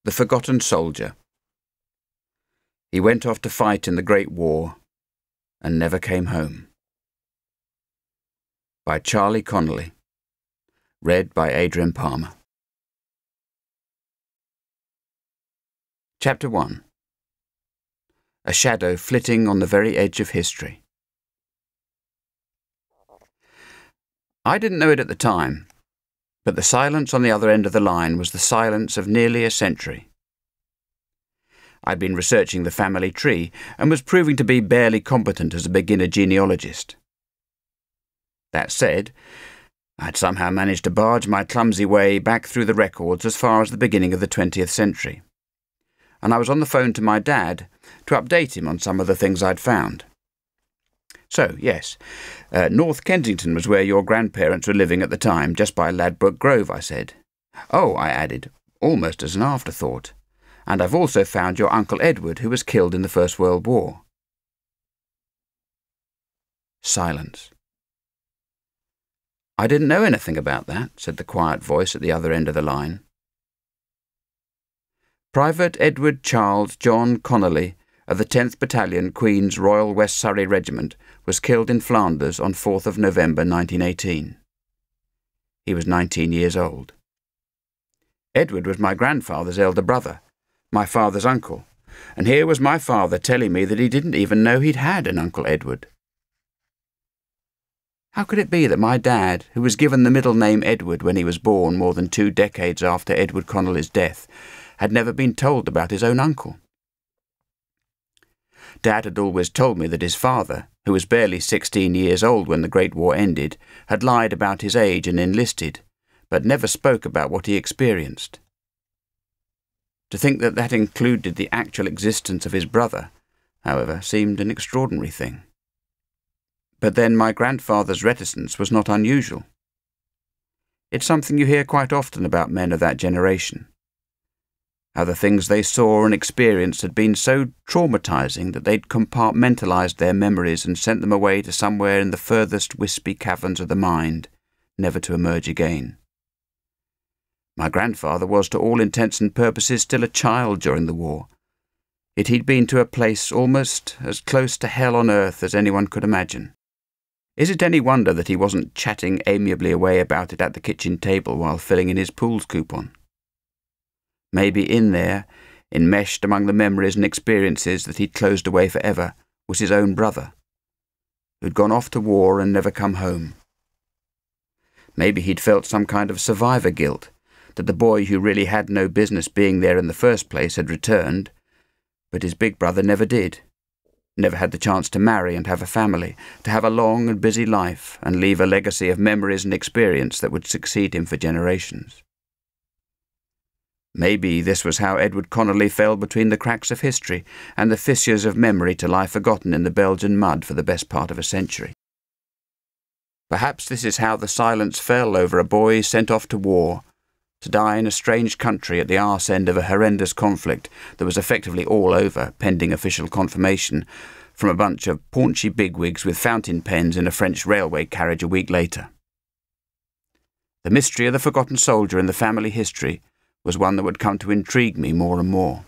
The Forgotten Soldier. He went off to fight in the Great War and never came home. By Charlie Connelly. Read by Adrian Palmer. Chapter 1. A shadow flitting on the very edge of history. I didn't know it at the time, but the silence on the other end of the line was the silence of nearly a century. I'd been researching the family tree and was proving to be barely competent as a beginner genealogist. That said, I'd somehow managed to barge my clumsy way back through the records as far as the beginning of the 20th century, and I was on the phone to my dad to update him on some of the things I'd found. So, yes, North Kensington was where your grandparents were living at the time, just by Ladbroke Grove, I said. Oh, I added, almost as an afterthought, and I've also found your Uncle Edward, who was killed in the First World War. Silence. I didn't know anything about that, said the quiet voice at the other end of the line. Private Edward Charles John Connelly of the 10th Battalion Queen's Royal West Surrey Regiment was killed in Flanders on 4th of November 1918. He was 19 years old. Edward was my grandfather's elder brother, my father's uncle, and here was my father telling me that he didn't even know he'd had an Uncle Edward. How could it be that my dad, who was given the middle name Edward when he was born more than 2 decades after Edward Connelly's death, had never been told about his own uncle? Dad had always told me that his father, who was barely 16 years old when the Great War ended, had lied about his age and enlisted, but never spoke about what he experienced. To think that that included the actual existence of his brother, however, seemed an extraordinary thing. But then my grandfather's reticence was not unusual. It's something you hear quite often about men of that generation. How the things they saw and experienced had been so traumatizing that they'd compartmentalized their memories and sent them away to somewhere in the furthest wispy caverns of the mind, never to emerge again. My grandfather was to all intents and purposes still a child during the war, yet he'd been to a place almost as close to hell on earth as anyone could imagine. Is it any wonder that he wasn't chatting amiably away about it at the kitchen table while filling in his pool's coupon? Maybe in there, enmeshed among the memories and experiences that he'd closed away forever, was his own brother, who'd gone off to war and never come home. Maybe he'd felt some kind of survivor guilt, that the boy who really had no business being there in the first place had returned, but his big brother never did, never had the chance to marry and have a family, to have a long and busy life and leave a legacy of memories and experience that would succeed him for generations. Maybe this was how Edward Connelly fell between the cracks of history and the fissures of memory to lie forgotten in the Belgian mud for the best part of a century. Perhaps this is how the silence fell over a boy sent off to war, to die in a strange country at the arse end of a horrendous conflict that was effectively all over, pending official confirmation, from a bunch of paunchy bigwigs with fountain pens in a French railway carriage a week later. The mystery of the forgotten soldier in the family history was one that would come to intrigue me more and more.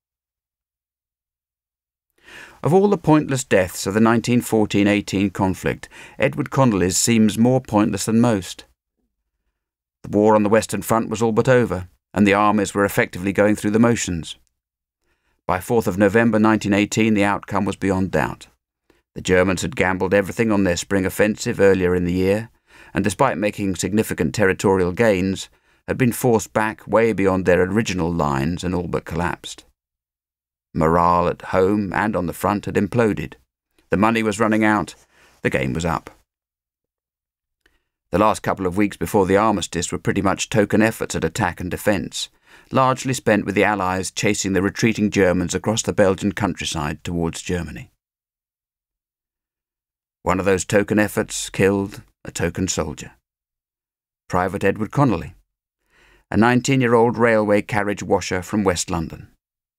Of all the pointless deaths of the 1914-18 conflict, Edward Connelly's seems more pointless than most. The war on the Western Front was all but over, and the armies were effectively going through the motions. By 4th of November 1918, the outcome was beyond doubt. The Germans had gambled everything on their spring offensive earlier in the year, and despite making significant territorial gains, had been forced back way beyond their original lines and all but collapsed. Morale at home and on the front had imploded. The money was running out. The game was up. The last couple of weeks before the Armistice were pretty much token efforts at attack and defence, largely spent with the Allies chasing the retreating Germans across the Belgian countryside towards Germany. One of those token efforts killed a token soldier. Private Edward Connelly, a 19-year-old railway carriage washer from West London.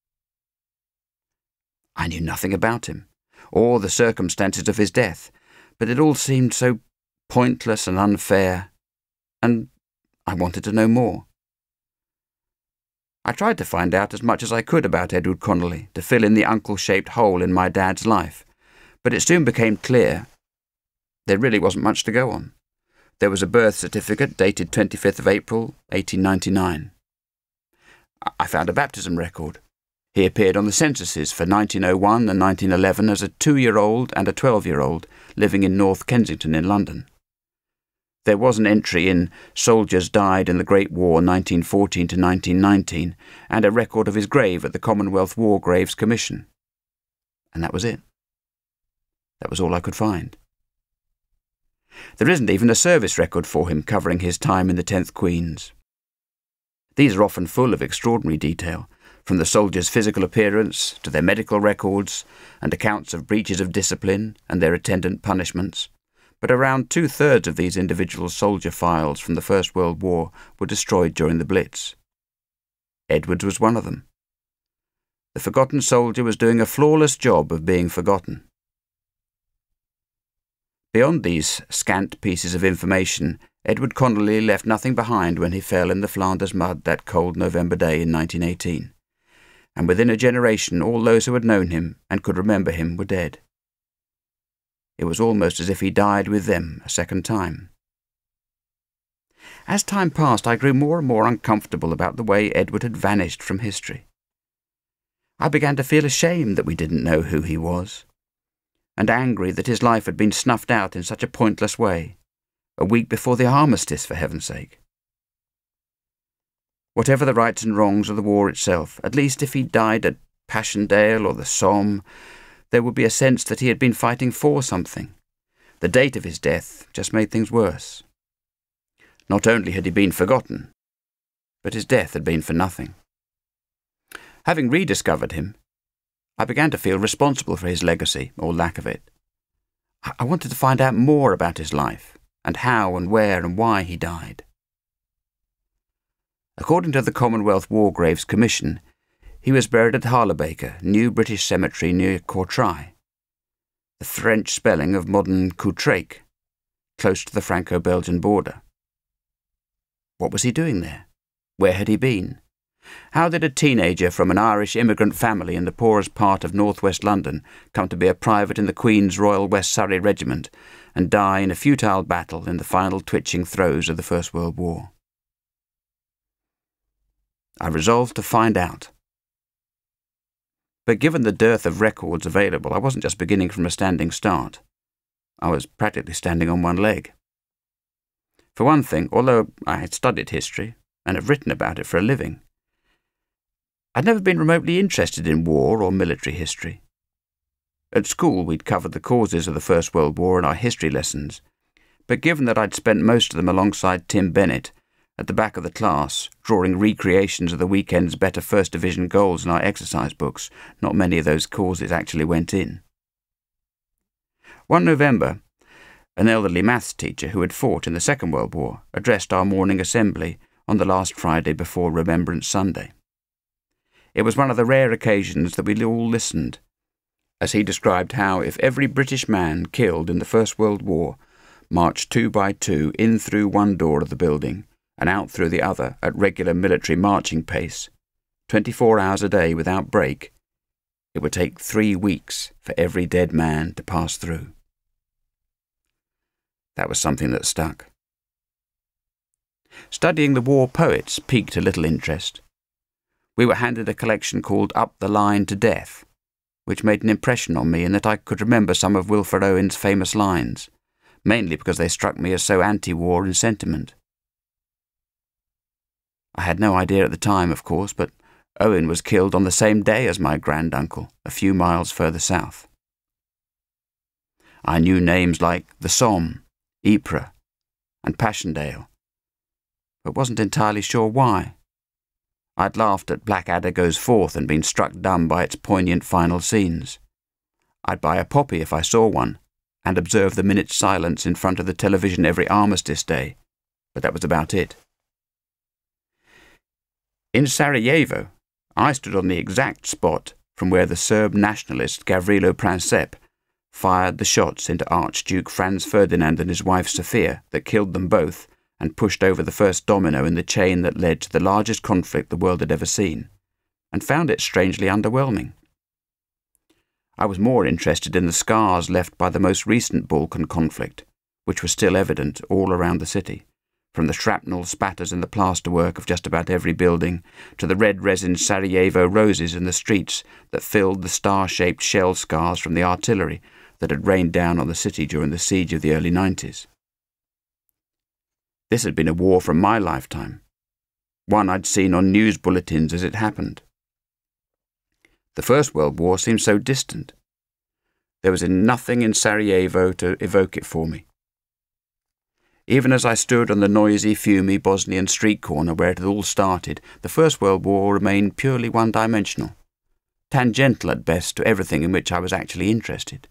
I knew nothing about him, or the circumstances of his death, but it all seemed so pointless and unfair, and I wanted to know more. I tried to find out as much as I could about Edward Connelly to fill in the uncle-shaped hole in my dad's life, but it soon became clear there really wasn't much to go on. There was a birth certificate dated 25th of April, 1899. I found a baptism record. He appeared on the censuses for 1901 and 1911 as a 2-year-old and a 12-year-old living in North Kensington in London. There was an entry in Soldiers Died in the Great War 1914 to 1919 and a record of his grave at the Commonwealth War Graves Commission. And that was it. That was all I could find. There isn't even a service record for him covering his time in the 10th Queens. These are often full of extraordinary detail, from the soldiers' physical appearance to their medical records and accounts of breaches of discipline and their attendant punishments. But around 2/3 of these individual soldier files from the First World War were destroyed during the Blitz. Edward's was one of them. The forgotten soldier was doing a flawless job of being forgotten. Beyond these scant pieces of information, Edward Connelly left nothing behind when he fell in the Flanders mud that cold November day in 1918, and within a generation all those who had known him and could remember him were dead. It was almost as if he died with them a second time. As time passed, I grew more and more uncomfortable about the way Edward had vanished from history. I began to feel ashamed that we didn't know who he was, and angry that his life had been snuffed out in such a pointless way, a week before the Armistice, for heaven's sake. Whatever the rights and wrongs of the war itself, at least if he died at Passchendaele or the Somme, there would be a sense that he had been fighting for something. The date of his death just made things worse. Not only had he been forgotten, but his death had been for nothing. Having rediscovered him, I began to feel responsible for his legacy, or lack of it. I wanted to find out more about his life, and how and where and why he died. According to the Commonwealth War Graves Commission, he was buried at Harlebaker, New British Cemetery near Courtrai, the French spelling of modern Courtrai, close to the Franco-Belgian border. What was he doing there? Where had he been? How did a teenager from an Irish immigrant family in the poorest part of northwest London come to be a private in the Queen's Royal West Surrey Regiment and die in a futile battle in the final twitching throes of the First World War? I resolved to find out. But given the dearth of records available, I wasn't just beginning from a standing start. I was practically standing on one leg. For one thing, although I had studied history and have written about it for a living, I'd never been remotely interested in war or military history. At school, we'd covered the causes of the First World War in our history lessons, but given that I'd spent most of them alongside Tim Bennett, at the back of the class, drawing recreations of the weekend's better First Division goals in our exercise books, not many of those causes actually went in. One November, an elderly maths teacher who had fought in the Second World War addressed our morning assembly on the last Friday before Remembrance Sunday. It was one of the rare occasions that we all listened, as he described how if every British man killed in the First World War marched 2 by 2 in through one door of the building and out through the other at regular military marching pace, 24 hours a day without break, it would take 3 weeks for every dead man to pass through. That was something that stuck. Studying the war poets piqued a little interest. We were handed a collection called Up the Line to Death, which made an impression on me in that I could remember some of Wilfred Owen's famous lines, mainly because they struck me as so anti-war in sentiment. I had no idea at the time, of course, but Owen was killed on the same day as my granduncle, a few miles further south. I knew names like the Somme, Ypres, and Passchendaele, but wasn't entirely sure why. I'd laughed at Blackadder Goes Forth and been struck dumb by its poignant final scenes. I'd buy a poppy if I saw one, and observe the minute's silence in front of the television every Armistice Day, but that was about it. In Sarajevo, I stood on the exact spot from where the Serb nationalist Gavrilo Princip fired the shots into Archduke Franz Ferdinand and his wife Sophia that killed them both and pushed over the first domino in the chain that led to the largest conflict the world had ever seen, and found it strangely underwhelming. I was more interested in the scars left by the most recent Balkan conflict, which was still evident all around the city, from the shrapnel spatters in the plasterwork of just about every building to the red resin Sarajevo roses in the streets that filled the star-shaped shell scars from the artillery that had rained down on the city during the siege of the early 90s. This had been a war from my lifetime, one I'd seen on news bulletins as it happened. The First World War seemed so distant. There was nothing in Sarajevo to evoke it for me. Even as I stood on the noisy, fumy Bosnian street corner where it had all started, the First World War remained purely one-dimensional, tangential at best to everything in which I was actually interested.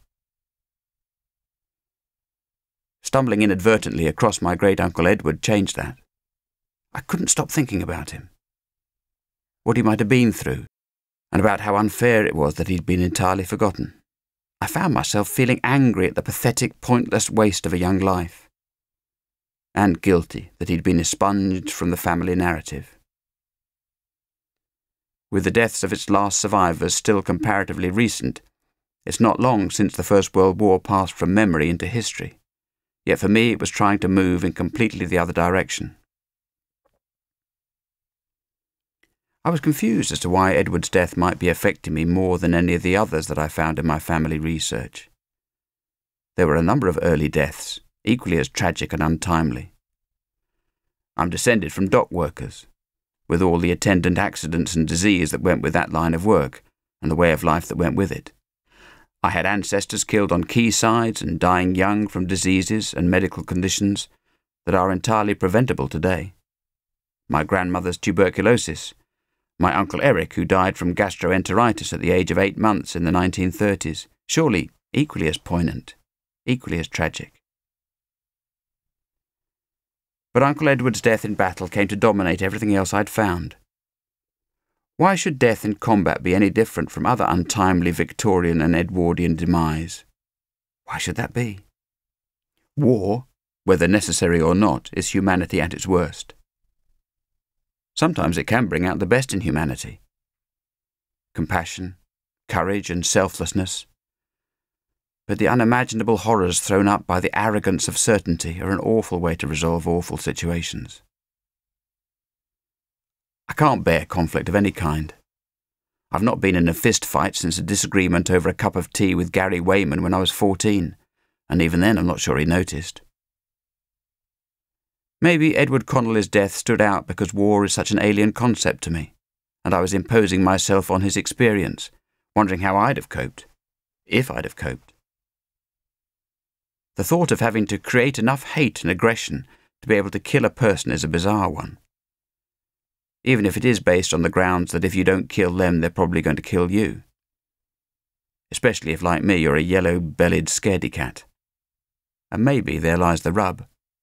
Stumbling inadvertently across my great-uncle Edward changed that. I couldn't stop thinking about him, what he might have been through, and about how unfair it was that he'd been entirely forgotten. I found myself feeling angry at the pathetic, pointless waste of a young life, and guilty that he'd been expunged from the family narrative. With the deaths of its last survivors still comparatively recent, it's not long since the First World War passed from memory into history, yet for me it was trying to move in completely the other direction. I was confused as to why Edward's death might be affecting me more than any of the others that I found in my family research. There were a number of early deaths, equally as tragic and untimely. I'm descended from dock workers, with all the attendant accidents and disease that went with that line of work, and the way of life that went with it. I had ancestors killed on quaysides and dying young from diseases and medical conditions that are entirely preventable today. My grandmother's tuberculosis, my Uncle Eric, who died from gastroenteritis at the age of 8 months in the 1930s, surely equally as poignant, equally as tragic. But Uncle Edward's death in battle came to dominate everything else I'd found. Why should death in combat be any different from other untimely Victorian and Edwardian demise? Why should that be? War, whether necessary or not, is humanity at its worst. Sometimes it can bring out the best in humanity. Compassion, courage and selflessness. But the unimaginable horrors thrown up by the arrogance of certainty are an awful way to resolve awful situations. I can't bear conflict of any kind. I've not been in a fist fight since a disagreement over a cup of tea with Gary Wayman when I was 14, and even then I'm not sure he noticed. Maybe Edward Connelly's death stood out because war is such an alien concept to me, and I was imposing myself on his experience, wondering how I'd have coped, if I'd have coped. The thought of having to create enough hate and aggression to be able to kill a person is a bizarre one. Even if it is based on the grounds that if you don't kill them, they're probably going to kill you. Especially if, like me, you're a yellow-bellied scaredy cat. And maybe there lies the rub.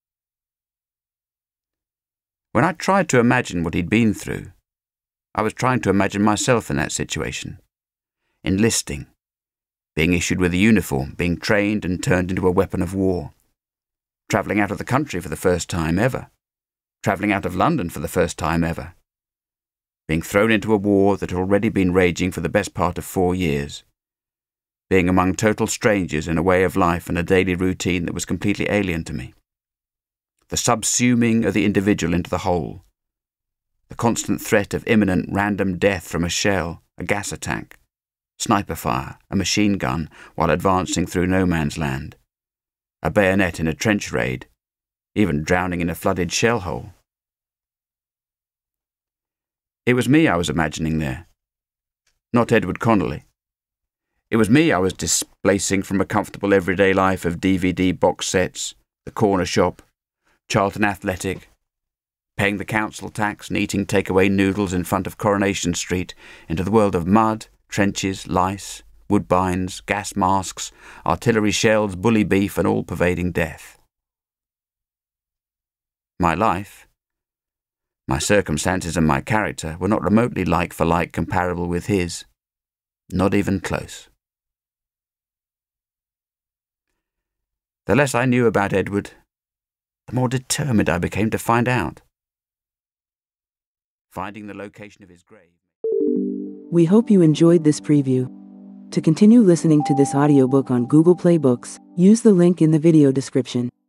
When I tried to imagine what he'd been through, I was trying to imagine myself in that situation. Enlisting, being issued with a uniform, being trained and turned into a weapon of war. Travelling out of the country for the first time ever. Travelling out of London for the first time ever. Being thrown into a war that had already been raging for the best part of 4 years. Being among total strangers in a way of life and a daily routine that was completely alien to me. The subsuming of the individual into the whole. The constant threat of imminent random death from a shell, a gas attack, sniper fire, a machine gun while advancing through no man's land. A bayonet in a trench raid, even drowning in a flooded shell hole. It was me I was imagining there, not Edward Connelly. It was me I was displacing from a comfortable everyday life of DVD box sets, the corner shop, Charlton Athletic, paying the council tax and eating takeaway noodles in front of Coronation Street into the world of mud, trenches, lice, woodbines, gas masks, artillery shells, bully beef and all-pervading death. My life, my circumstances and my character were not remotely like-for-like comparable with his, not even close. The less I knew about Edward, the more determined I became to find out. Finding the location of his grave. We hope you enjoyed this preview. To continue listening to this audiobook on Google Play Books, use the link in the video description.